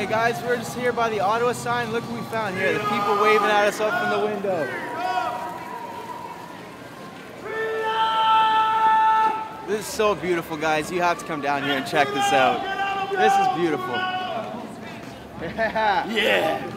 Anyway, guys, we're just here by the Ottawa sign. Look what we found here. The people waving at us up from the window. This is so beautiful, guys. You have to come down here and check this out. This is beautiful. Yeah.